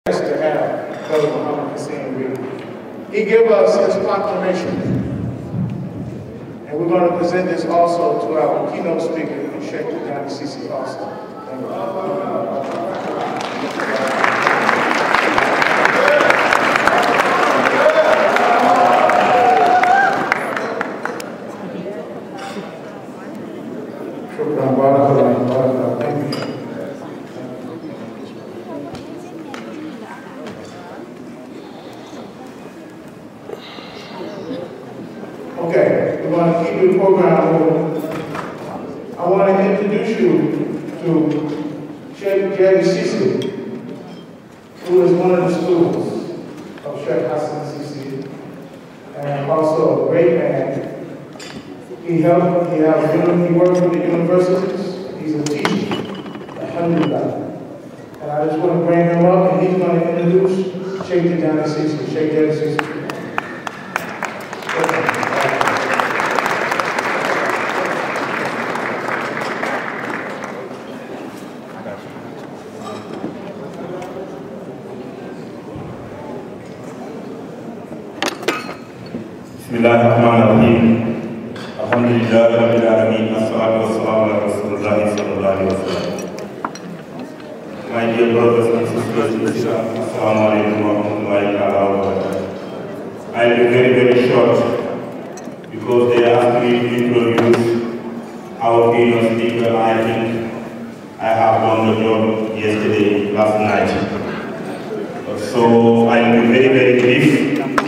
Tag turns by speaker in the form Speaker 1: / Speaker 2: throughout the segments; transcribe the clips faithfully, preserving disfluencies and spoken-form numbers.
Speaker 1: To have Brother Muhammad Hussein read. He gave us his proclamation, and we're going to present this also to our keynote speaker, Sheikh Johnny Sisi also. Thank you. Okay, we're going to keep the program moving. I want to introduce you to Sheikh Jerry Sisi, who is one of the students of Sheikh Hassan Sisi, and also a great man. He helped, he, has, he worked with the universities, he's a teacher, alhamdulillah. And I just want to bring him up, and he's going to introduce Sheikh Johnny Sisi, Sheikh Jerry Sisi.
Speaker 2: Bismillahirrahmanirrahim. Alhamdulillahi rabbil alamin. Assalatu wassalamu ala Rasulillahi sallallahu alaihi wasallam. My dear brothers and sisters in Islam, assalamu alaikum wa rahmatullahi wa barakatuh. I'll be very very short because they asked me to introduce our keynote speaker. I think I have done the job yesterday, last night. So I'll be very very brief.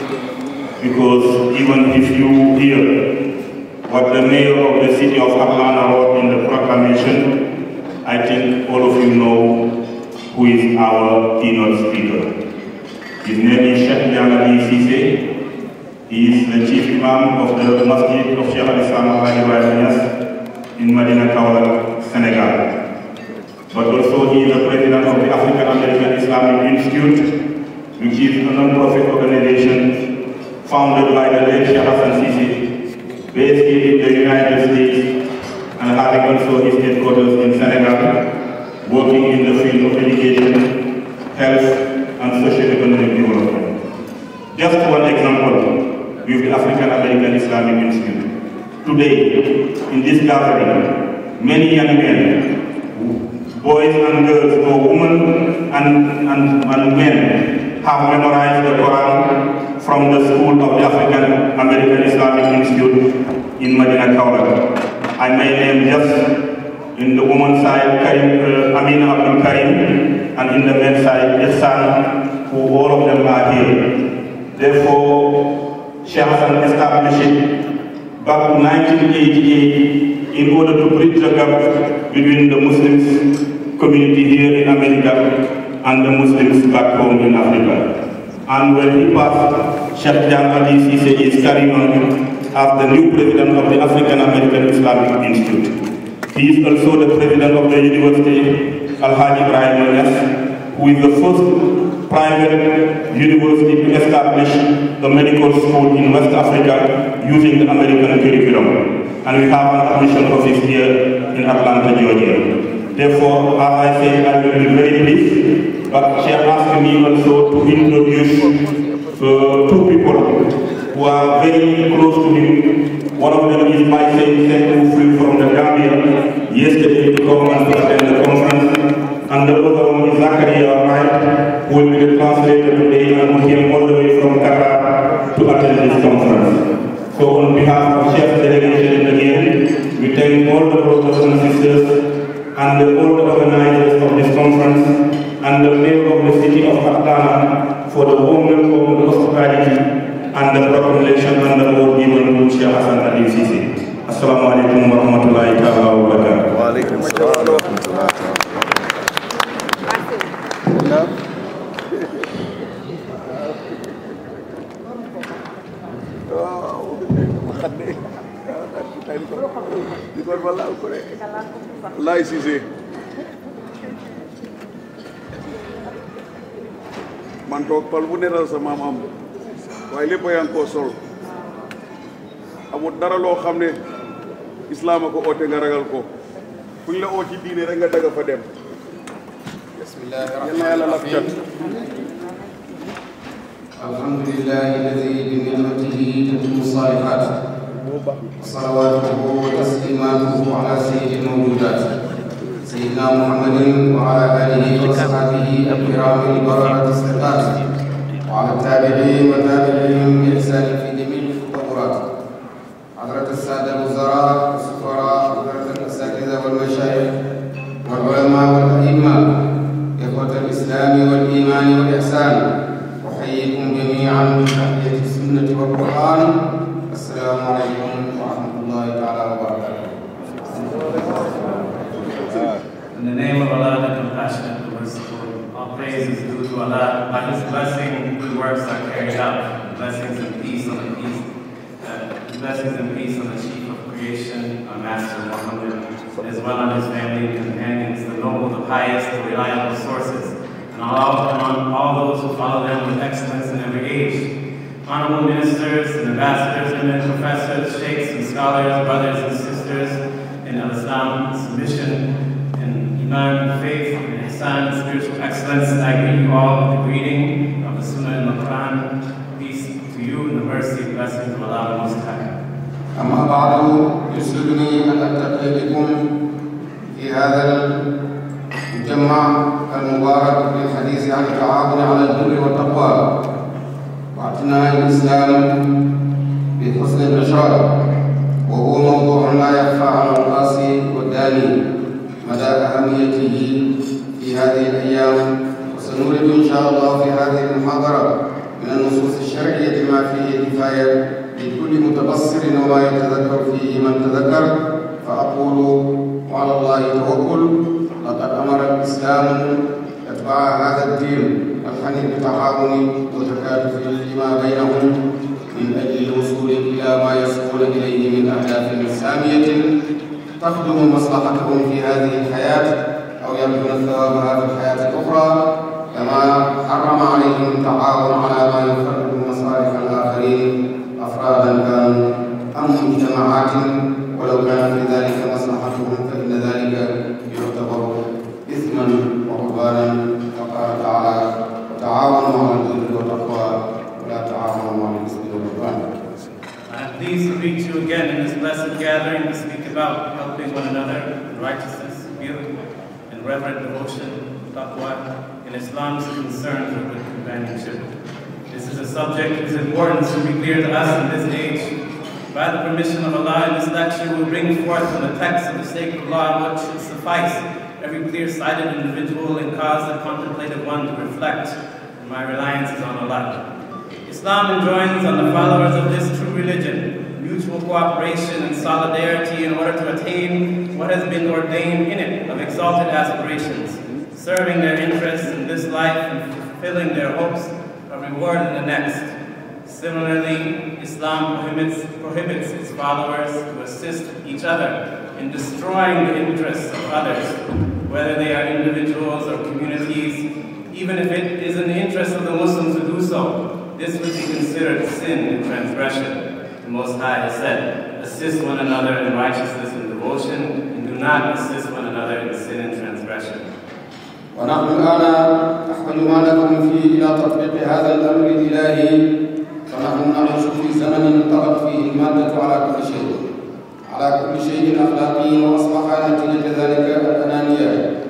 Speaker 2: Because even if you hear what the mayor of the city of Atlanta wrote in the proclamation, I think all of you know who is our keynote speaker. His name is Sheikh Johnny Sisi. He is the chief imam of the Masjid of Sheikh al-Islam al-Ibrahim in Medina Kaolack, Senegal. But also he is the president of the African American Islamic Institute, which is a non-profit organization founded by the late Sheikh Hassan Sisi, based in the United States, and having also his headquarters in Senegal, working in the field of education, health, and socio-economic development. Just one example with the African American Islamic Institute. Today, in this gathering, many young men, boys and girls, or women and, and, and men, have memorized the Quran from the school of the African American Islamic Institute in Medina Kaolack. I may name just in the women's side, Karim, uh, Amina Abdul Karim, and in the men's side, Ihsan, who all of them are here. Therefore, Sheikh Hassan established it back in nineteen eighty-eight in order to bridge the gap between the Muslims community here in America and the Muslims back home in Africa. And when he passed, Sheikh Johnny Sisi is carrying on as the new president of the African American Islamic Institute. He is also the president of the University Al-Hajj Ibrahim Niass, who is the first private university to establish the medical school in West Africa using the American curriculum. And we have an admission office here in Atlanta, Georgia. Therefore, as I say, I will be very brief. But she asked me also to introduce uh, two people who are very close to him. One of them is my friend who flew from the Gambia yesterday to come and attend the conference. And the other one is Zakaria Wright, who will be the translator today and who came all the way from Qatar to attend this conference. So on behalf of Chef's delegation again, we thank all the brothers and sisters and the, all the organizers of this conference and the mayor of the city of Atlanta for the warm welcome, the hospitality, and the proclamation and the award given to Sheikh Hassan Sisi. Assalamu alaikum wa rahmatullahi ta'ala wa barakatuh.
Speaker 3: Wa alaikum assalam wa rahmatullahi ta'ala. Man toog pal bu neral sa maam am waaye lépp yaa ngi koo sol amul dara loo xam ne islaam a ko oote nga ragal ko fu ñu la oo ci diine rek nga daga fa dem
Speaker 4: بسم الله الرحمن الرحيم. الحمد لله الذي بنعمته تتم الصالحات، وصلواته وتسليماته على سيد الموجودات سيدنا محمد وعلى اله وصحبه الكرام البرره الثقات، وعلى التابعين وتابعيهم باحسان في جميع التطورات. حضرة الساده الوزراء والسفراء، حضرة الاساتذه والمشايخ والعلماء والائمه، اخوه الاسلام والايمان والاحسان، احييكم جميعا بتحيه السنه والقران. السلام عليكم ورحمه الله تعالى وبركاته.
Speaker 5: In the name of Allah, the Compassionate, the Merciful, all praise is due to Allah. By His blessing, good works are carried out. Blessings and peace on the peace, uh, blessings and peace on the Chief of Creation, our Master Muhammad, as well on his family and companions, the noble, the pious, the reliable sources, and all, and on all those who follow them with excellence in every age. Honorable ministers and ambassadors, eminent professors, sheikhs and scholars, brothers and sisters in Al-Islam, submission, Iman, faith, and ihsan, spiritual excellence, I greet you all with the greeting of the Sunnah and the Quran. Peace to you and the mercy and blessings of Allah the Most High.
Speaker 4: أما بعد، يسعدني أن ألتقي بكم في هذا المجمع المبارك للحديث عن التعاون على البر والتقوى واعتناء الإسلام بحسن الإشراك، وهو موضوع لا يخفى على القاسي والداني مدى أهميته في هذه الأيام. وسنورد إن شاء الله في هذه المحاضرة من النصوص الشرعية ما فيه كفاية لكل متبصر وما يتذكر فيه من تذكر. فأقول وعلى الله توكل. لقد أمر الإسلام أتباع هذا الدين الحنيف بالتعاون وتكاتف فيما بينهم من أجل الوصول إلى ما يصلون إليه من أهداف سامية تخدم مصلحتهم في هذه الحياة أو يرجون ثوابها في الحياة الأخرى، كما حرم عليهم التعاون على ما يفرق مصالح الآخرين أفرادا كانوا أم مجتمعات، ولو كان في ذلك مصلحتهم فإن ذلك يعتبر إثما وعدوانا. وقال تعالى: وتعاونوا على البر والتقوى ولا تعاونوا على الإثم والعدوان.
Speaker 5: I'm pleased to greet you again in this blessed gathering to speak about helping one another in righteousness, beauty, and reverent devotion, taqwa, and Islam's concerns with good companionship. This is a subject whose importance should be clear to us in this age. By the permission of Allah, in this lecture we will bring forth from the text of the sacred law what should suffice every clear-sighted individual and cause the contemplative one to reflect. And my reliance is on Allah. Islam enjoins on the followers of this true religion mutual cooperation and solidarity in order to attain what has been ordained in it of exalted aspirations, serving their interests in this life and fulfilling their hopes of reward in the next. Similarly, Islam prohibits, prohibits its followers to assist each other in destroying the interests of others, whether they are individuals or communities, even if it is in the interest of the Muslims to do so. This would be considered sin and transgression. The Most High has said, assist one another in righteousness and devotion, and do not assist one another in sin and transgression.
Speaker 4: ونحن الآن نحمل ما لكم فيه إلى تطبيق هذا الأمر الإلهي، فنحن نعيش في زمن انطبق فيه المادة على كل شيء، على كل شيء أخلاقي، وأصبح نتيجة ذلك الأنانية.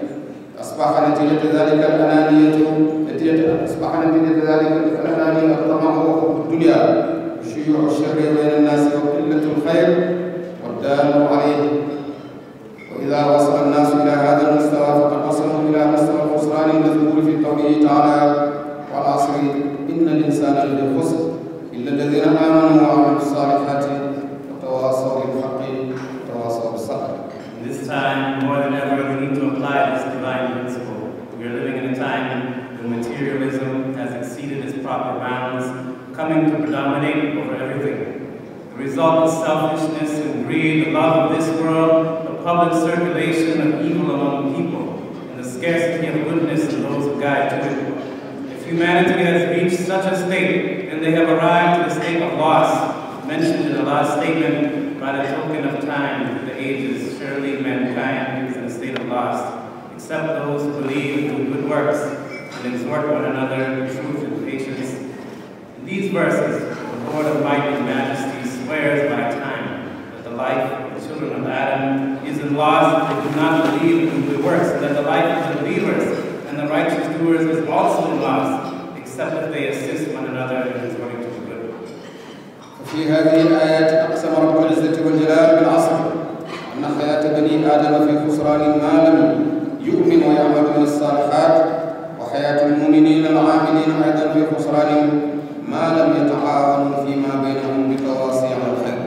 Speaker 4: أصبح نتيجة ذلك الأنانية أصبح نتيجة ذلك الأنانية الطمع وحب الدنيا وشيوع الشر بين الناس وقلة الخير والدال عليه. وإذا وصل الناس إلى هذا المستوى فقد وصلوا إلى مستوى الخسران المذكور في قوله تعالى: والعصر إن الإنسان لفي خسر إلا الذين آمنوا وعملوا الصالحات وتواصوا بالحق وتواصوا بالصبر.
Speaker 5: This time, more than ever, we need to apply this divine principle. We are living in a time when materialism has exceeded its proper bounds, coming to predominate over everything. The result is selfishness and greed, the love of this world, the public circulation of evil among people, and the scarcity of goodness in those who guide to it. If humanity has reached such a state, then they have arrived to the state of loss, mentioned in Allah's statement, by the token of time through the ages, surely mankind is in a state of loss, except those who believe and do good works, and exhort one another in truth and patience. In these verses, the Lord of might and majesty swears by time that the life of the children of Adam is in loss if they do not believe and do good works, and that the life of the believers and the righteous doers is also in loss, except if they assist one another in exhorting to the good.
Speaker 4: في هذه الآيات أقسم رب العزة والجلال بالعصر أن حياة بني آدم في خسران ما لم يؤمن ويعمل من الصالحات، وحياة المؤمنين العاملين أيضا في خسران ما لم يتعاونوا فيما بينهم بتواصي على الخير.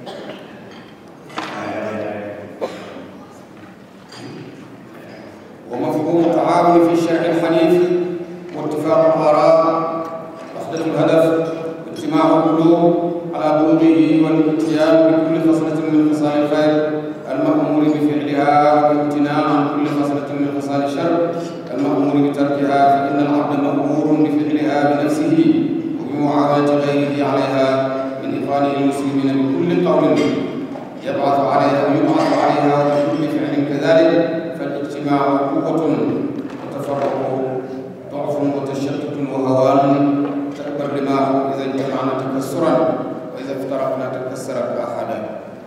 Speaker 4: ومفهوم التعاون في الشرع الحنيف واتفاق الآراء، وحدة الهدف، اجتماع القلوب على بلوغه والاتيان بكل خصلة من خصال الخير المأمور بفعلها، والامتناع عن كل خصلة من خصال الشر المأمور بتركها، فإن العبد مأمور بفعلها بنفسه وبمعاونة غيره عليها من إخوانه المسلمين بكل قول يبعث عليها ويبعث عليها وبكل فعل كذلك. فالاجتماع قوة والتفرق ضعف وتشتت وهوان، تأبى الرماح إذا اجتمعنا تكسرا وإذا افترقنا تكسرت أحدا.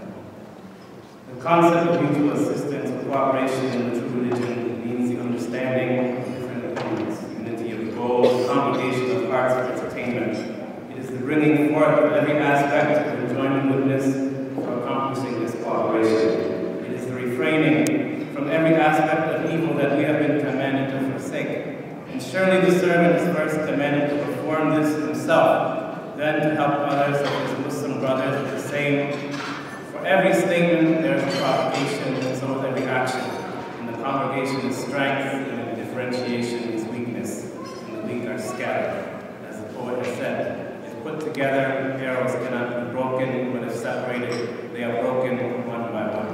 Speaker 5: The concept of mutual assistance and cooperation in the true religion means the understanding of different opinions, unity of goals, congregation of hearts for its attainment. It is the bringing forth of every aspect of enjoying goodness for accomplishing this cooperation. It is the refraining from every aspect of evil that we have been commanded to forsake. And surely the servant is first commanded to perform this himself, then to help others of his Muslim brothers with the same. For every statement there is a provocation, and so is every action. And the congregation is strength, and the differentiation is weakness, and the weak are scattered. As the poet has said, if put together, arrows cannot be broken, but if separated, they are broken one by one.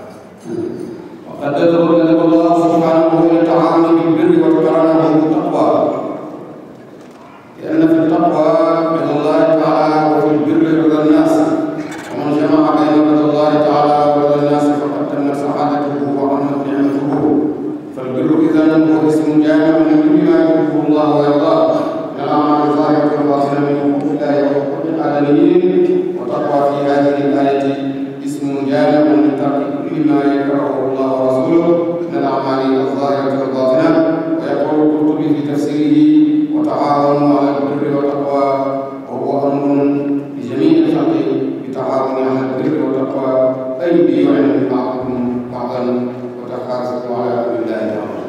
Speaker 4: وقد ذكر الله سبحانه إلى التعاون بالبر وقرنه بالتقوى، لأن في التقوى رضا الله تعالى وفي البر رضا الناس، ومن جمع بين رضا الله تعالى ورضا الناس فقد تمت سعادته وعمت نعمته. فالبر إذن هو اسم جامع لكل ما يحبه الله ويرضاه من الأعمال الظاهرة والباطنة من حقوق الله وحقوق الآدميين. وتقوى في هذه الآية اسم جامع لترك كل ما يكرهه الله ورسوله من الأعمال الظاهرة والباطنة. ويقول القرطبي في تفسيره: وتعاونوا على البر والتقوى، وهو أمر لجميع الخلق بالتعاون على البر والتقوى، أي بيعن بعضكم بعضا وتحاسبوا على أمر الله تعالى.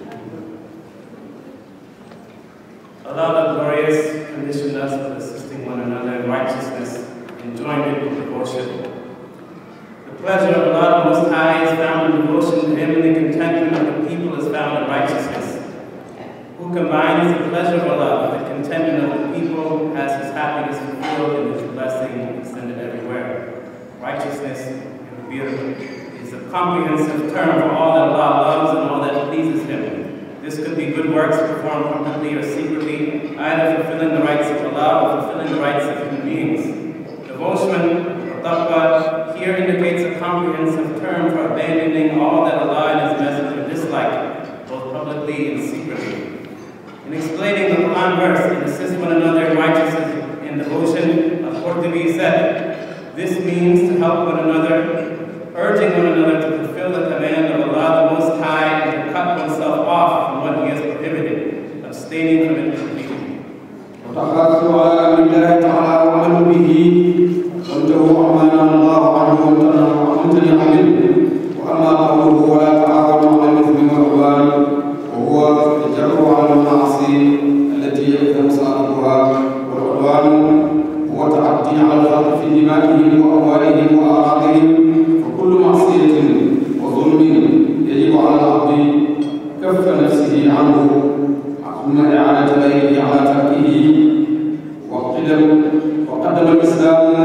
Speaker 5: Allah the Glorious conditioned us with assisting one another in righteousness, enjoyment with devotion. The pleasure of Allah the Most High is found in devotion to Him, and the contentment of the people is found in righteousness. Who combines the pleasure of Allah with the contentment of the people has his happiness fulfilled and his blessing extended everywhere. Righteousness is a comprehensive term for all that Allah loves and all that pleases Him. This could be good works performed publicly or secretly, either fulfilling the rights of Allah or fulfilling the rights of human beings. Devotion, or taqwa, here indicates a comprehensive term for abandoning all that Allah and His Messenger dislike, both publicly and secretly. In explaining the Quran verse, and assist one another in righteousness and devotion, Al-Qurtubi said, this means to help one another, urging one another to fulfill the command of Allah the Most High and to cut oneself off from what He has prohibited, abstaining from it completely.
Speaker 4: وتحاثوا على أمر الله تعالى وعملوا به، وانتهوا عما نهى الله عنه وامتنع منه. وأما قوله ولا تعاونوا على الإثم والعدوان، وهو الجر على المعاصي التي يكثر صاحبها، والعدوان هو تعدي على الخلق في دمائهم وأموالهم وأعراضهم. فكل معصية وظلم يجب على العبد كف نفسه عنه ثم إعانة غيره على تركه. وقدم وقدم الإسلام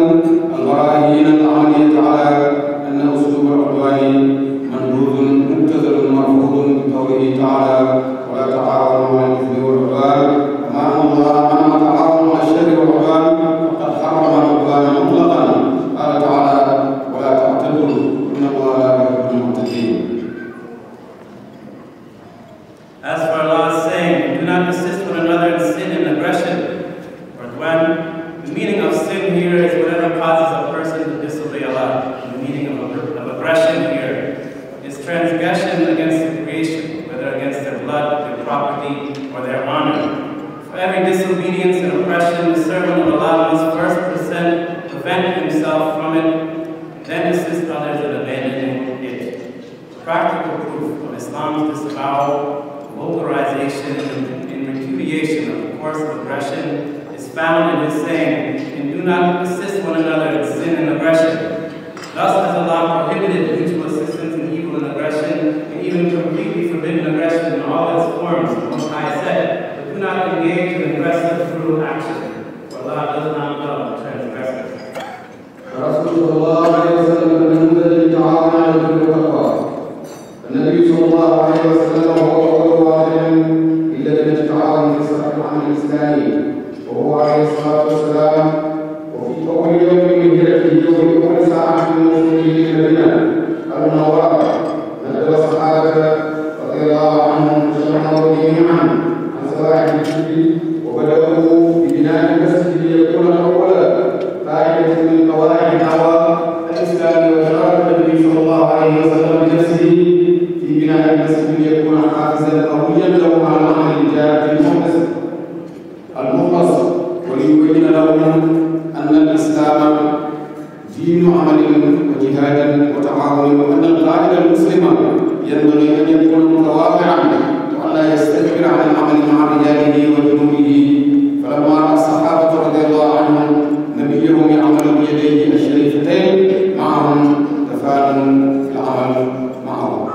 Speaker 5: when the meaning of sin here is whatever causes a person to disobey Allah. The meaning of, of aggression here is transgression against the creation, whether against their blood, their property, or their honor. For every disobedience and oppression, the servant of Allah must first present, prevent himself from it, then assist others in abandoning it. Practical proof of Islam's disavowal, vocalization, and, and repudiation of the course of aggression is found in his saying, and do not assist one another in sin and aggression. Thus has Allah prohibited mutual assistance in evil and aggression, and even completely forbidden aggression in all its forms. The Most High said, but do not engage in aggressive, brutal action, for Allah does not love transgressors.
Speaker 4: رسول الله عليه وسلم من تعاون على البر والتقوى. النبي صلى الله عليه وسلم هو أول واحد إلا الذي تعاون في صحة العمل الإسلامي، وهو عليه الصلاة والسلام وفي أول يوم من هجرته وفي أول ساعة من وصوله للمدينة المنورة نزل الصحابة رضي الله عنهم تجمعوا جميعا عن صلاح الجد وبدأوا ببناء المسجد ليكون أول قاعدة من قواعد الدعوة الإسلام، وشارك النبي صلى الله عليه وسلم بنفسه في بناء المسجد ليكون حافزا قويا له على العمل الجاد المخلص المخلص وليبين لهم أن الإسلام دين عمل وجهاد وتعاون، وأن القائد المسلم ينبغي أن يكون متواضعا وأن لا يستكبر عن العمل مع رجاله وجنوده. فلما رأى الصحابة رضي الله عنهم نبيهم يعمل بيديه الشريفتين معهم تفانوا العمل معه.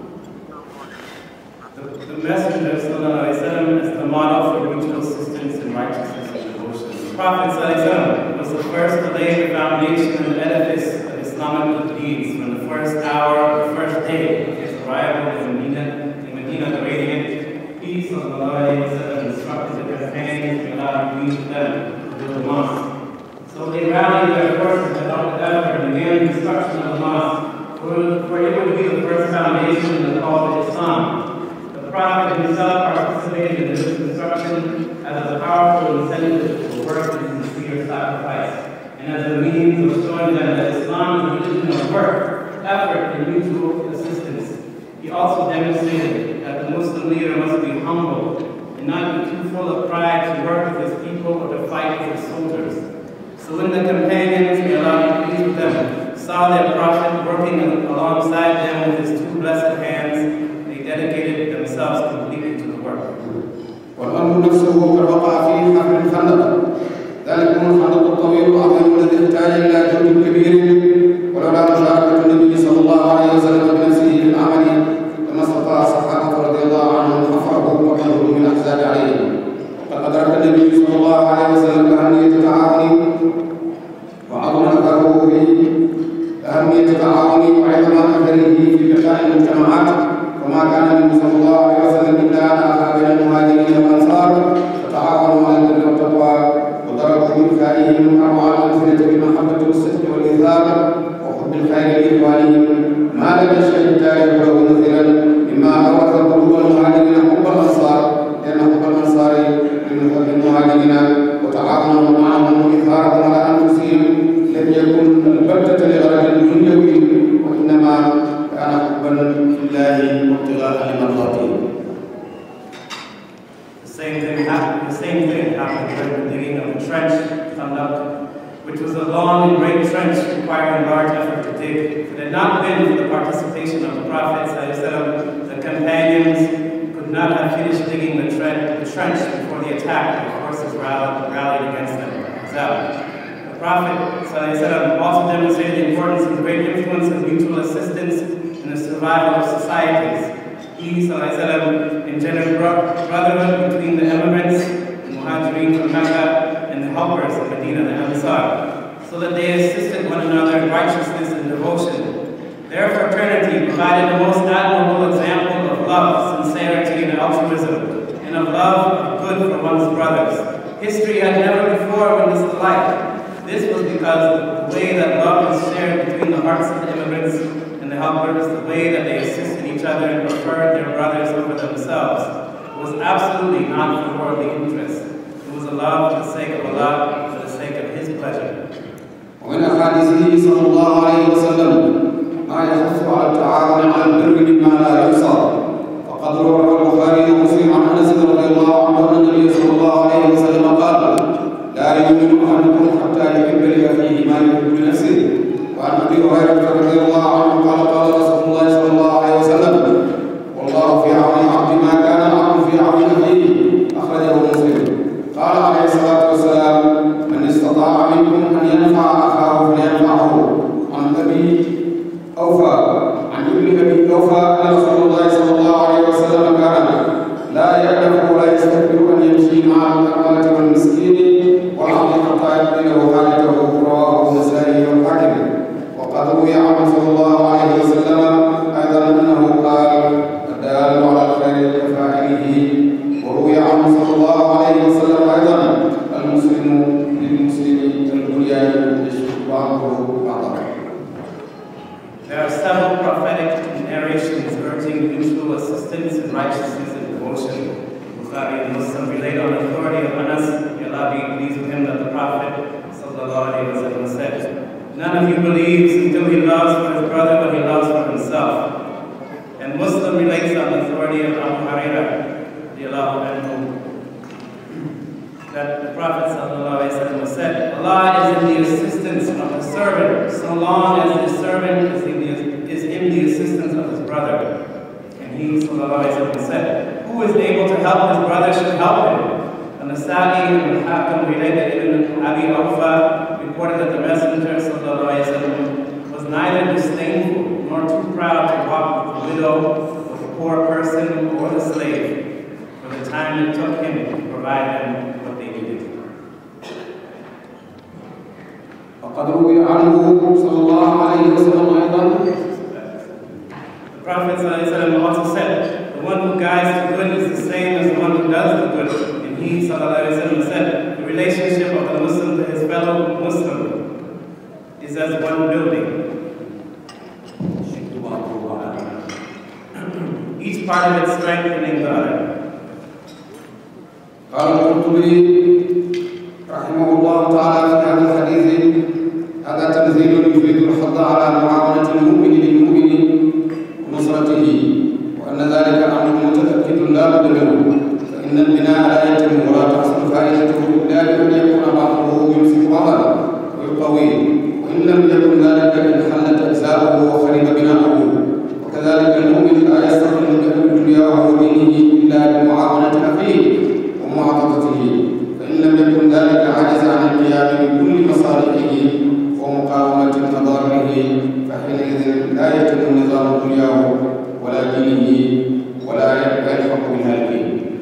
Speaker 5: The Messenger ﷺ is the model for mutual assistance in righteousness and devotion. The Prophet ﷺ was the first to lay the foundation and the edifice of Islamic good deeds from the first hour, the first day of his arrival in Medina, in Medina the Radiant. He ﷺ instructed the companions to allow to use them to build the mosque. So they rallied their forces without effort and began the construction of the mosque, for, for it would be the first foundation in the call of Islam. The Prophet himself participated in this construction as a powerful incentive for work and sincere sacrifice, and as a means of showing them that Islam is a religion of work, effort, and mutual assistance. He also demonstrated that the Muslim leader must be humble and not be too full of pride to work with his people or to fight with his soldiers. So when the companions, may Allah be pleased with them, saw their Prophet working alongside them with his two blessed hands, they dedicated themselves completely to the work.
Speaker 4: والأمر نفسه قد وقع في حفر الخندق، ذلك هو الخندق الطويل العظيم الذي احتاج إلى جهد كبير، ولولا مشاركة النبي صلى الله عليه وسلم بنفسه في العمل لما استطاع الصحابة رضي الله عنهم حفره وقدروا من الأحزاب عليه. وقد أدرك النبي صلى الله عليه وسلم أهمية التعاون وعظم أثره في أهمية التعاون وعظم أثره في بقاء المجتمعات، وما كان النبي صلى الله عليه وسلم إلا أن أخى بين المهاجرين والأنصار فتعاونوا على البر والتقوى وضربوا بإنفائهم أروع الأمثلة بالمحبة والصدق والإيثار وحب الخير لإخوانهم، ما لم يشهد التاريخ له مثلا مما أورث قلوب المهاجرين حب الأنصار، لأن حب الأنصار من حب المهاجرين وتعاونوا معهم وإيثارهم على أنفسهم لم يكن البتة لغرض دنيوي، وإنما كان حبا في الله وابتغاء لمرضاته.
Speaker 5: The same thing happened. The same thing happened during the digging of the trench Khandaq, which was a long and great trench requiring large effort to dig. If it had not been for the participation of the Prophet, the companions could not have finished digging the, tre the trench before the attack of the forces rallied, rallied against them. The Prophet also demonstrated the importance and great influence of mutual assistance in the survival of societies. He engendered brotherhood between the immigrants, the Muhajirin from Mecca, and the helpers of Medina, the Ansar, so that they assisted one another in righteousness and devotion. Their fraternity provided the most admirable example of love, sincerity, and altruism, and of love of good for one's brothers. History had never before witnessed the like. This was because the way that love was shared between the hearts of the immigrants and the helpers, the way that they assisted each other and preferred their brothers over themselves, was absolutely not for worldly interests. It was a love for the sake of Allah, for the sake of His pleasure.
Speaker 4: ومن أحاديثه صلى الله عليه وسلم ما يحث على التعاون على البر مما لا يحصى، فقد روى البخاري ومسلم عن أنس رضي الله عنه أن النبي صلى الله عليه وسلم قال: لا يؤمن أحدكم حتى يحب لأخيه ما يحب لنفسه. وعن أبي هريرة رضي الله عنه قال: قال رسول الله صلى الله عليه وسلم: والله في عون العبد ما كان العبد في عون أخيه. أخرجه مسلم. قال عليه الصلاة والسلام: من استطاع منكم أن ينفع أخاه فلينفعه. عن أبي أوفى عن ابن أبي أوفى أن رسول الله صلى الله عليه وسلم كان لا يألف ولا يستكبر أن يمشي مع الأرملة والمسكين والعبد حتى يقضي له حاجته. رواه النسائي والحاكم. وقد روي عنه صلى الله عليه وسلم أيضا أنه قال: الدال على الخير كفاعله. وروي عنه صلى الله عليه وسلم أيضا: المسلم للمسلم البنيان يشد بعضه بعضا.
Speaker 5: There are several prophetic narrations urging mutual assistance in righteousness and devotion. Bukhari and Muslim relate on authority of Anas, may Allah be pleased with him, that the Prophet sallallahu alaihi wasallam said, "None of you believes until he loves for his brother what he loves for himself." And Muslim relates on the authority of Abu Hurairah radiallahu anhu that the Prophet sallallahu alaihi wasallam said, "Allah is in the assistance of the servant so long as the servant is in the, is in the assistance of his brother." And he sallallahu alaihi wasallam said, "Who is able to help his brother should help him." And the Nasa'i and Hakim related Ibn Abi Awfa reported that the Messenger sallallahu alaihi wasallam was neither disdainful nor too proud to walk with the widow, with the poor person, or the slave, for the time it took him to provide them what they needed.
Speaker 4: وقد روي عنه صلى الله عليه وسلم أيضا:
Speaker 5: The Prophet ﷺ also said, "The one who guides to good is the same as the one who does the good." And he ﷺ said, "The relationship of the Muslim to his fellow Muslim is as one building. Each part of it strengthening the other."
Speaker 4: قال القرطبي رحمه الله تعالى في هذا الحديث: هذا تنزيل يفيد الحض على معاونة المؤمن للمؤمن ونصرته، وأن ذلك أمر متأكد لا بد منه، فإن البناء لا يتم ولا تحصل فائدته إلا بأن يكون بعضه يمسك بعضا ويقويه، وإن لم يكن ذلك انحلت أجزاؤه وخرب بناؤه. وكذلك المؤمن لا يستقل من دنياه ودينه إلا بمعاونة أخيه ومعاضدته، فإن لم يكن ذلك عجز عن القيام بكل مصالحه ومقاومة مضاره، فحينئذ لا يتم نظام دنياه ولا دينه ولا يلحق بهذه.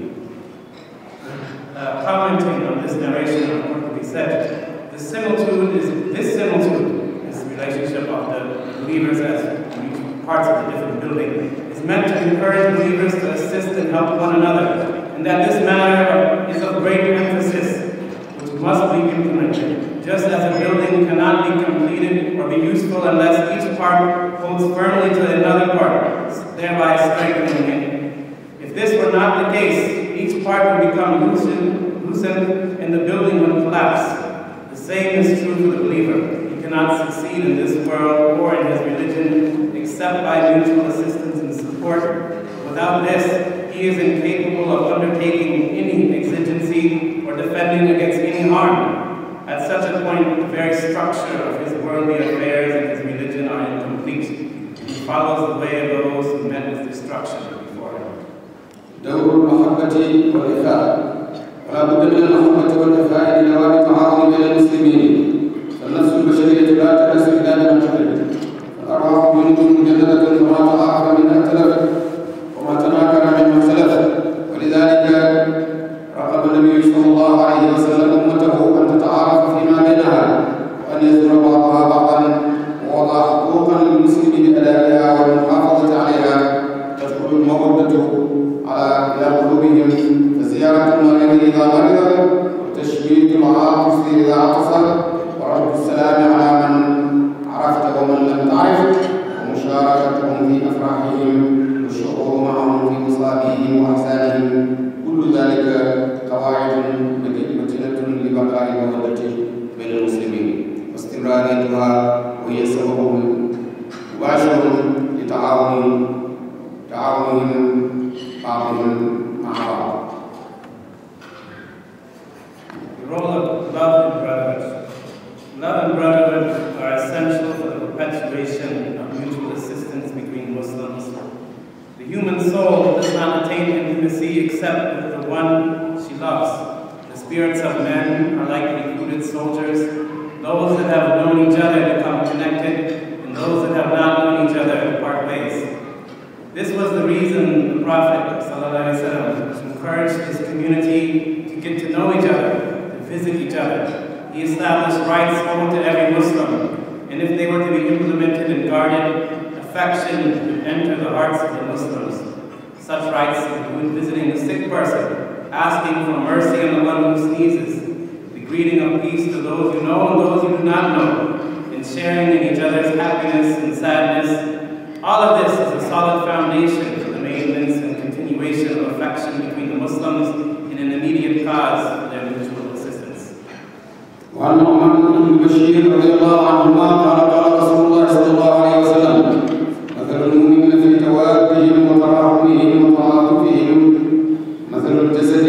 Speaker 5: Commenting on this narration of what we said, the similitude is this similitude, this relationship of the believers as parts of the different building, is meant to encourage believers to assist and help one another, and that this matter is of great emphasis, which must be implemented. Just as a building cannot be completed or be useful unless each part holds firmly to another part, thereby strengthening it. If this were not the case, each part would become loosened, loosened and the building would collapse. The same is true for the believer. He cannot succeed in this world or in his religion except by mutual assistance and support. Without this, he is incapable of undertaking any exigency or defending against any harm. At such a point, the very structure of his worldly affairs and his religion are incomplete. He follows the way of those who met with destruction before him.
Speaker 4: دور المحبة والإخاء. ولا بد من المحبة والإخاء لدوام التعاون بين المسلمين، فالنفس البشرية لا تأنس إلا بما تحب. الأرواح جند مجندة، فما تعاقب منها اختلف وما تناكر منها اختلف. ولذلك رغب النبي صلى الله عليه وسلم أمته أن تتعارف فيما بينها، وأن يزور بعضها بعضا، ووضع حقوقا للمسلم بأدائها والمحافظة عليها تدخل المودة على إلى قلوبهم، فزيارة المريض إذا مرض، وتشميت العاطف إذا عطس، ورد السلام على من عرفت ومن لم تعرف، ومشاركتهم في أفراحهم والشعور معهم في مصابيهم وأحزانهم. كل ذلك قواعد من بقاء المودة بين المسلمين واستمراريتها، وهي سبب مباشر لتعاون تعاونهم بعضهم مع بعض.
Speaker 5: The role of love and brotherhood. Love and brotherhood are essential for the perpetuation of mutual assistance between Muslims. The human soul does not attain intimacy except with the one she loves. The spirits of men are like recruited soldiers. Those that have known each other become connected, and those that have not known each other part ways. This was the reason the Prophet ﷺ encouraged his community to get to know each other, to visit each other. He established rights owed to every Muslim, and if they were to be implemented and guarded, affection would enter the hearts of the Muslims. Such rights include visiting the sick person, asking for mercy on the one who sneezes, the greeting of peace to those you know and those you do not know, and sharing in each other's happiness and sadness. All of this is a solid foundation for the maintenance and continuation of affection between the Muslims and an immediate cause for their mutual assistance.
Speaker 4: وعن نعمان بن بشير رضي الله عنهما قال قال رسول الله صلى الله عليه وسلم: مثل المؤمنين في توادهم وتراحمهم وتعاطفهم مثل الجسد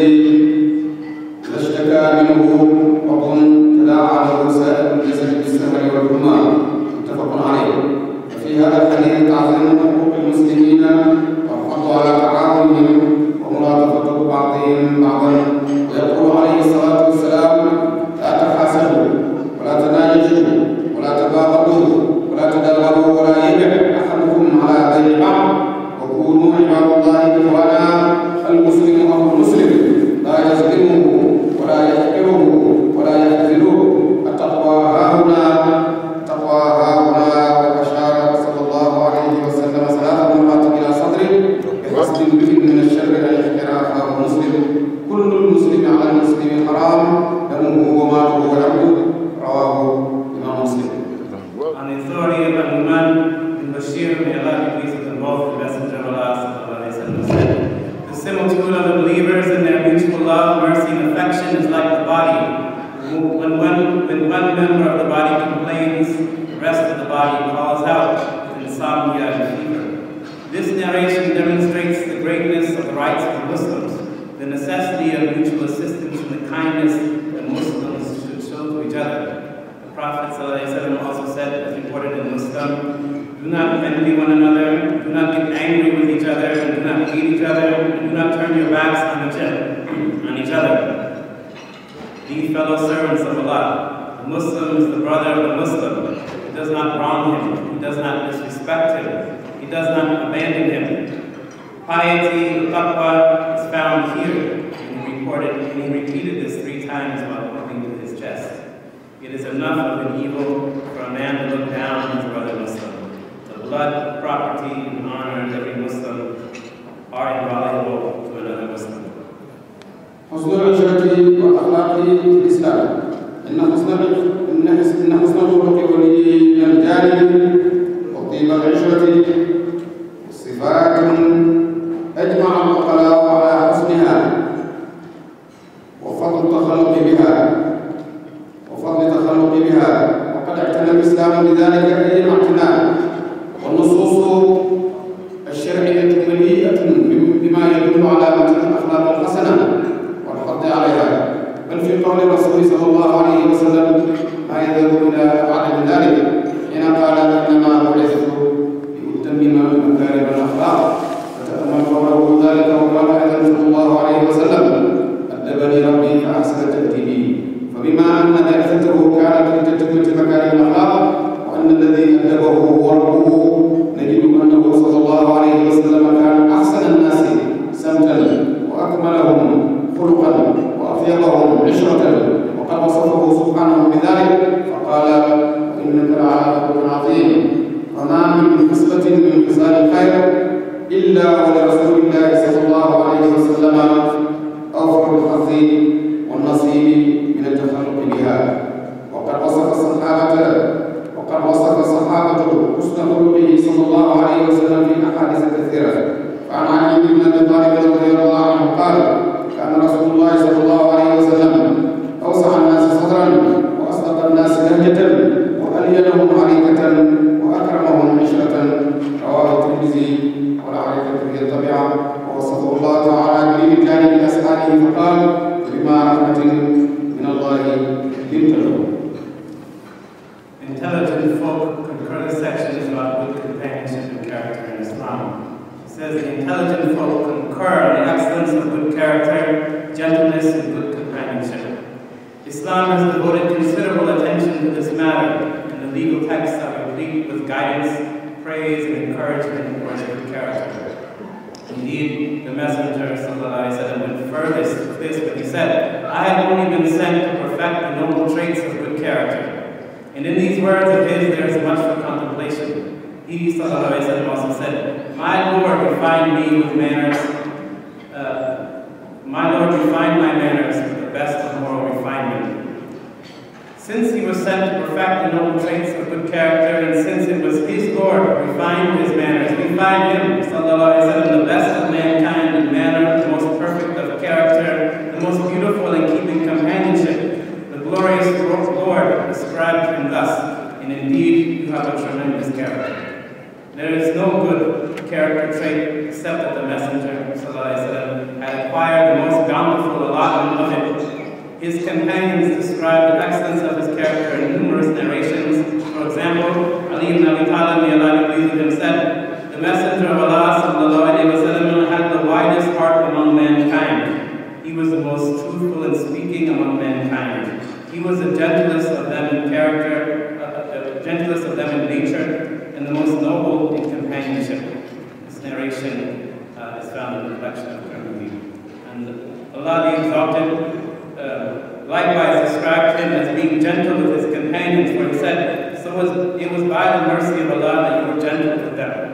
Speaker 4: إذا اشتكى منه عضو تداعى له سائر الجسد بالسهر والحمى. متفق عليه. وفي هذا الحديث تعظيم حقوق المسلمين والحث على تعاونهم وملاطفة بعضهم بعضا. ويقول عليه الصلاة والسلام: لا تحاسدوا ولا تناجشوا ولا تباغضوا ولا تدابروا ولا يبع أحدكم على بين بعض وكونوا عباد الله إخوانا. المسلم أخو المسلم لا يظلمه ولا يحقره ولا يخذله. التقوى هاهنا التقوى هاهنا. وأشار صلى الله عليه وسلم ثلاث مرات إلى صدره بحسب امرئ من الشر أن يحقر أخاه المسلم. كل المسلم على المسلم حرام دمه وماله وعرضه. رواه إمام مسلم.
Speaker 5: On the authority of Nu'man bin Bashir, may Allah be pleased with them both, the Messenger of Allah said, the similitude of the believers in their mutual love, mercy, and affection is like the body. When one, when one member of the body complains, the rest of the body calls out with insomnia and fever. This narration demonstrates the greatness of the rights of the Muslims, the necessity of mutual assistance, and the kindness that Muslims should show to each other. The Prophet ﷺ also said, as reported in Muslim, do not envy one another, do not get angry with each other, and do not hate each other, and do not turn your backs on each other. On each other. Be fellow servants of Allah. The Muslim is the brother of the Muslim. He does not wrong him, he does not disrespect him, he does not abandon him. Piety, taqwa, is found here, and he reported, and he repeated this three times while pointing to his chest. It is enough of an evil for a man to look down on his brother Muslim. The blood, property, and honor of every Muslim are invaluable to another Muslim.
Speaker 4: حسن العشرة وأخلاق الإسلام. إن حسن إن حسن الخلق ولي من الجانب وطيب العشرة صفات أجمع العقلاء على حسنها وفضل التخلق بها وفضل التخلق بها. وقد اعتنى الإسلام بذلك أي اعتناء. والنصوص الشرعية مليئة بما يدل على متن الأخلاق الحسنة والحض عليها. بل في قول الرسول صلى الله عليه وسلم ما يدل إلى أبعد من ذلك حين قال: إنما بعثت لأتمم مكارم الأخلاق. فتأمل قوله ذلك وقال أيضا صلى الله عليه وسلم: أدبني ربي فأحسن تأديبي. فبما أن بعثته كانت لتتمة مكارم الأخلاق وأن الذي أدبه هو ربه، نجد أنه صلى الله عليه وسلم كان أحسن الناس سمتا وأكملهم خلقا وأطيبهم عشرة. وقد وصفه سبحانه بذلك فقال: وإنك لعلى خلق عظيم. وما من خصلة من خصال الخير إلا ولرسول الله صلى الله عليه وسلم أوفر الحظ والنصيب من التخلق بها. وقد وصف الصحابة وقد وصف الصحابة حسن خلقه صلى الله عليه وسلم في أحاديث كثيرة. فعن علي بن أبي طالب رضي الله عنه قال: كان رسول الله صلى الله عليه وسلم أوسع الناس صدرا وأصدق الناس لهجة وألينهم عريكة وأكرمهم عشرة. رواه الترمذي. والعريكة هي الطبيعة. ووصفه الله تعالى بإمكان أسمائه فقال: فبما رحمة من الله لنت لهم.
Speaker 5: Intelligent folk concur the sections about good companionship and character in Islam. It says the intelligent folk concur in the excellence of good character, gentleness, and good companionship. Islam has devoted considerable attention to this matter, and the legal texts are replete with guidance, praise, and encouragement for good character. Indeed, the Messenger ﷺ went furthest with this when he said, I have only been sent to perfect the noble traits of good character. And in these words of his, there is much for contemplation. He ﷺ also said, My Lord refined me with manners. Uh, my Lord refined my manners with the best of moral refinement. Since he was sent to perfect the noble traits of good character, and since it was his Lord who refined his manners, we find him, ﷺ, the best of mankind in manner, the most perfect of character, the most beautiful in keeping companionship, the glorious Lord described him thus, and indeed you have a tremendous character. There is no good character trait except that the Messenger ﷺ had acquired the most bountiful allotment of it. His companions describe the excellence of his character in numerous narrations. For example, Ali ibn Abi Talib, may Allah be pleased with him, said, the Messenger of Allah ﷺ had the widest heart among mankind. He was the most truthful in speaking among mankind. He was the gentlest of them in character, uh, the gentlest of them in nature, and the most noble in companionship. This narration uh, is found in the collection of Tirmidhi. And Allah the Exalted uh, likewise described him as being gentle with his companions, for he said, so was, it was by the mercy of Allah that you were gentle with them.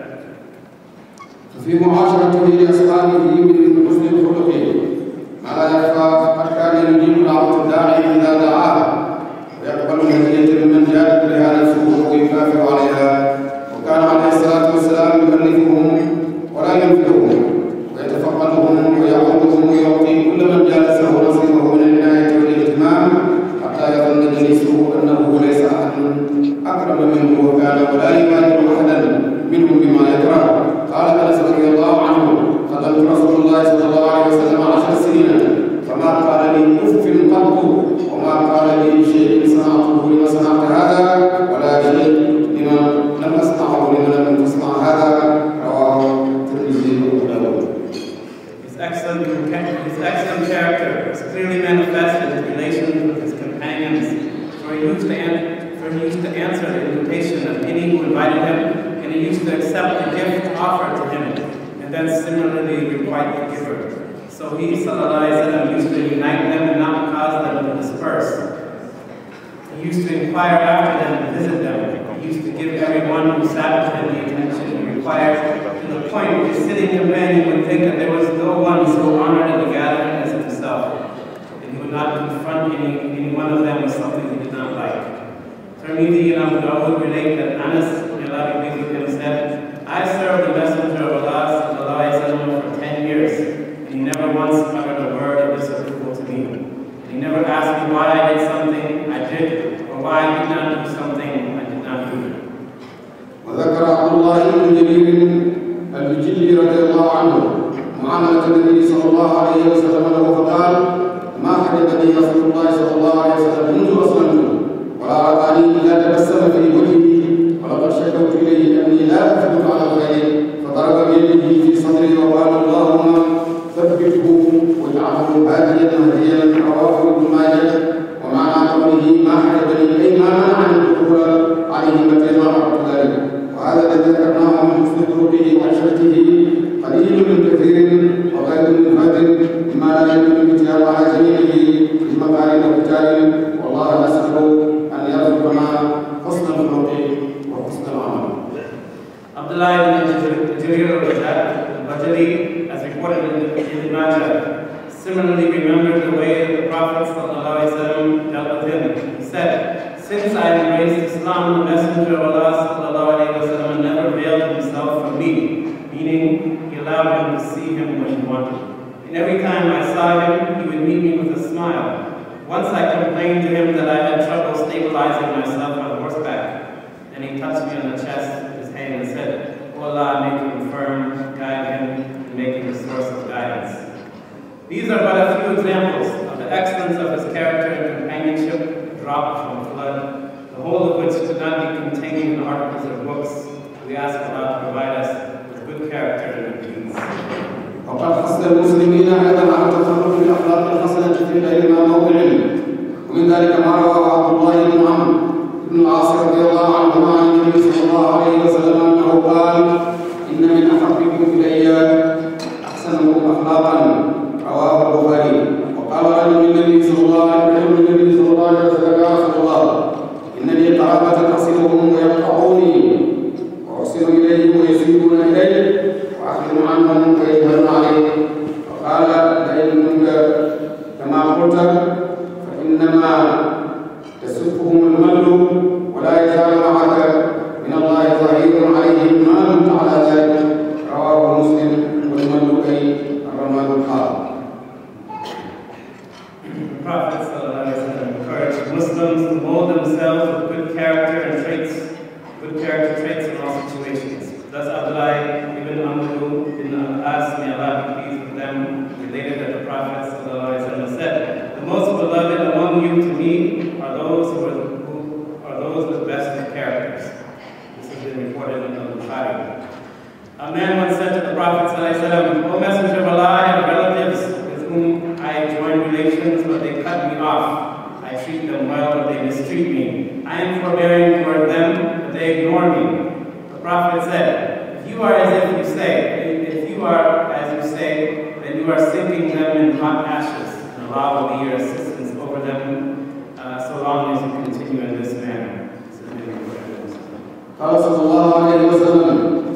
Speaker 4: في معاشرته لأصحابه من حسن الخلق ما لا يخفى قد كان يجيب دعوة الداعي إذا دعاه ويقبل الهدية ممن جاء بهذا السرور ويكافئ عليها. وكان عليه الصلاة والسلام يؤلفهم ولا ينفرهم ويتفقدهم ويعودهم ويعطي كل من جالسه نصيبه من العناية والاهتمام حتى يظن جليسه أنه ليس أحد أكرم منه وكان ولا يبادر أحدا منهم بما يكره. قال أنس رضي الله عنه خدمت رسول الله صلى الله عليه وسلم عشر سنين فما قال لي أف قط وما قال لي شيء صنعته لما صنعت هذا ولا شيء لما لم أصنعه لما لم تصنع هذا. رواه الترمذي وأبو داود.
Speaker 5: His excellent, his excellent character is clearly manifested in his relations with his companions, for he used to, an, for he used to answer the invitation of any who invited him, and he used to accept the gift offered to him, and then similarly requite the giver. So he, ﷺ, used to unite them and not cause them to disperse. He used to inquire after them and visit them. He used to give everyone who sat with him the attention he required, to the point where his sitting companion would think that there was no one so honored in the gathering as himself, and he would not confront any, any one of them with something he did not like. Tirmidhi and Abu Dawud relate that Anas, may Allah be pleased with him, said, I served the Messenger of Allah ﷺ for ten years, and he never once uttered a word of disapproval to me. And he never asked me why I did something I did, or why I did not do something I did not do.
Speaker 4: وذكر عبد الله بن جرير البجلي رضي الله عنه معاملة النبي صلى الله عليه وسلم له فقال ما حجبني رسول الله صلى الله عليه وسلم منذ أسلمت ولا رآني إلا تبسم في وجهي ولقد شكوت إليه أني لا أثبت على الخير فضرب بيده في صدري وقال اللهم ثبته واجعله هاديا مهديا. رواه ابن ماجه. ومعنى قوله ما حجبني أي ما منعني الدخول عليه متى ما رأت ذلك. وهذا الذي ذكرناه من حسن خلقه وعشرته قليل من كثير وغير منفرد مما لا يمكن الاتيان على جميعه في مقال الرجال. والله نسأله أن يرزقنا حسن الخلق وحسن العمل.
Speaker 5: Abdullah ibn Jarir al-Bajali, as reported in Ibn Majah, similarly remembered the way that the Prophet ﷺ dealt with him. He said, since I embraced Islam, the Messenger of Allah ﷺ never veiled himself from me, meaning he allowed him to see him when he wanted. And every time I saw him, he would meet me with a smile. Once I complained to him that I dropped from a flood, the whole of which could not be contained in articles or books. We ask Allah to provide us with good character and good deeds.
Speaker 4: وقد حث المسلمين أيضا على التخلق بالأخلاق الحسنة في غير ما موضع، ومن ذلك ما رواه عبد الله بن عمرو بن العاص رضي الله عنهما عن النبي صلى الله عليه وسلم أنه قال: إن من أحبكم إلي أحسنكم أخلاقا، رواه البخاري. وقال رجل النبي صلى الله عليه وسلم النبي صلى الله عليه وسلم: يا رسول الله، إن لي قرابة أصلهم ويقطعوني وأحسن إليهم ويسيئون إلي وأحزن عنهم ويجهلون علي. فقال: لئن كنت كما قلت فإنما تسفهم المل ولا يزال معك من الله ظهير عليهم ما دمت على ذلك. رواه مسلم. والمل أي الرماد الحار.
Speaker 5: The Prophet ﷺ encouraged Muslims to mold themselves with good character and traits, good character traits in all situations. Thus, Abdullah ibn Amr ibn al-As, may Allah be pleased with them, related that the Prophet ﷺ said, "The most beloved among you to me are those who are, who are those with best of characters." This has been reported in Al-Bukhari. A man once said to the Prophet ﷺ, "O Messenger of Allah, I have relatives with whom I join relations, but they cut me off. I treat them well, but they mistreat me. I am forbearing toward them, but they ignore me." The Prophet said, "If you are as if you say, if you are as you say, then you are sinking them in hot ashes, and Allah will be your assistance over them uh, so long as you continue in this manner." This is really important.
Speaker 4: قال صلى الله عليه وسلم: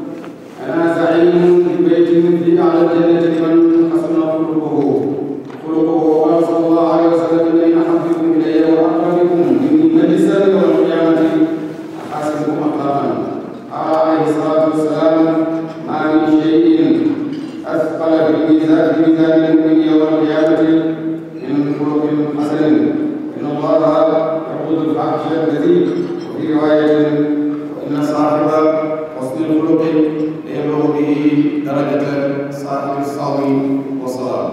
Speaker 4: أنا زعيم ببيت مثلي على الجنة لمن حسن خلقه خلقه وقال صلى الله عليه وسلم: إن أحبكم إلي وأقربكم مني مجلسا يوم القيامة أحاسبكم أخلاقا. قال عليه الصلاة والسلام: ما من شيء أثقل في الميزان في ميزان المؤمن يوم القيامة من خلق حسن، إن الله يقول الفحش الكذب. وفي رواية: وإن صاحب حسن الخلق ليبلغ به درجة صاحب الصوم والصلاة.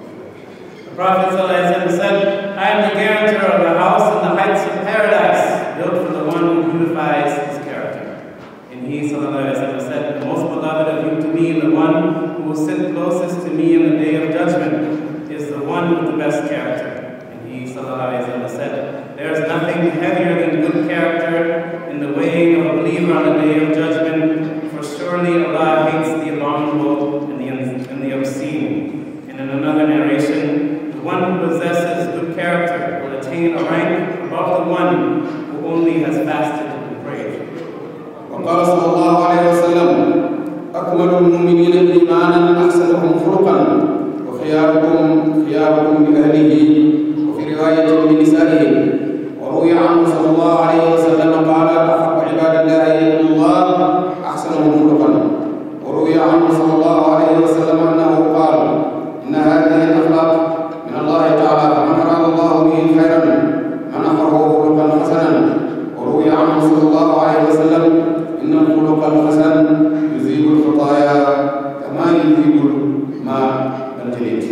Speaker 5: The Prophet ﷺ said, "I am the guarantor of a house in the heights of paradise, built for the one who beautifies his character." And he ﷺ said, "The most beloved of you to me, the one who will sit closest to me in the day of judgment, is the one with the best character." And he ﷺ said, "There is nothing heavier than good character in the weighing of a believer on the day of judgment, for surely Allah hates the abominable and the, and the obscene." And in another narration, "The one who possesses good character will attain a rank above the one who only has fasted and prayed."
Speaker 4: وقال صلى الله عليه وسلم: أكمل المؤمنين إيمانا أحسنهم خلقا، وخياركم خياركم لأهله. وفي رواية لنسائهم. وروي عنه صلى الله عليه وسلم قال: أحب عباد الله إلى الله أحسنهم خلقا. وروي عنه صلى الله عليه وسلم أنه قال: إن هذه الأخلاق من الله تعالى، فمن أراد الله به خيرا منحه خلقا حسنا. وروي عنه صلى الله عليه وسلم: إن الخلق الحسن يذيب الخطايا كما يذيب الماء الجليد.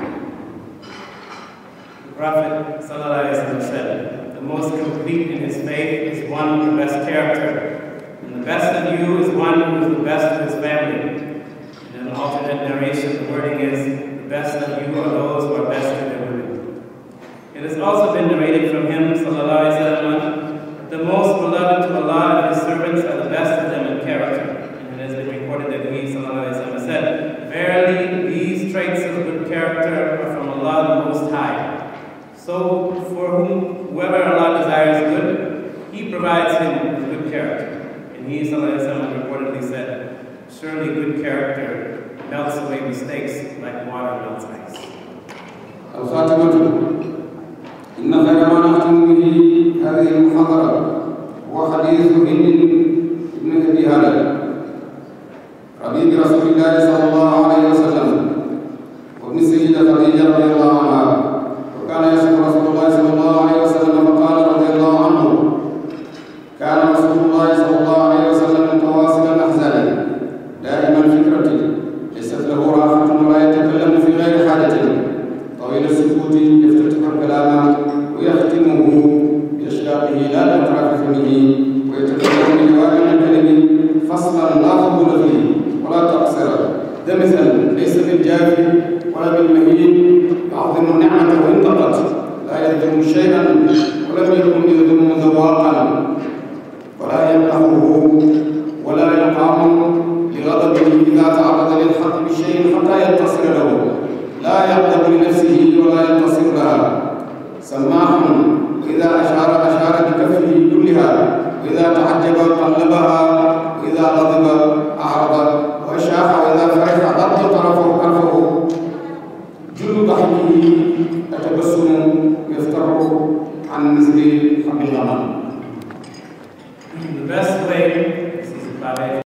Speaker 5: The Prophet ﷺ said, "The most complete in his faith is one with the best character, and the best of you is one who is the best of his family." In an alternate narration, the wording is, "The best of you are those who are best of their women." It has also been narrated from him, sallallahu alaihi wasallam, "The most beloved to Allah of his servants are the best of them in character." And it has been reported that he, sallallahu alaihi wasallam, said, "Verily, these traits of good character are from Allah the Most High. So, for whom, whoever Allah desires good, He provides him with good character." And he, sallallahu alaihi wasallam, reportedly said, "Surely good character melts away mistakes like water melts ice."
Speaker 4: الخاتمة. إن خير ما نختم به هذه المحاضرة هو حديث هند بن أبي هلال ربيب رسول الله صلى الله عليه وسلم وابن السيدة خديجة رضي الله عنها. وكان يصف رسول الله صلى الله عليه وسلم فقال رضي الله عنه: كان رسول الله صلى الله عليه وسلم متواصل الأحزان دائما الفكرة ليست له راحة ولا يتكلم في غير حاجة طويل السكوت يفتتح الكلام ويختمه ليس بالجافي ولا بالمهين، يعظم النعمة وإن طغت، لا يذم شيئا ولم يكن يذم ذواقا، ولا يمنعه ولا يقام لغضبه إذا تعرض للحق بشيء حتى ينتصر له، لا يغضب لنفسه ولا ينتصر لها. سماح إذا أشار أشار بكفه كلها، وإذا تعجب قلبها، وإذا غضب أعرض وشاح، وإذا فرح ضرب طرفه طرفه. جل ضحكه التبسم يفتر عن نزل حب الغمام.
Speaker 5: The best way, this is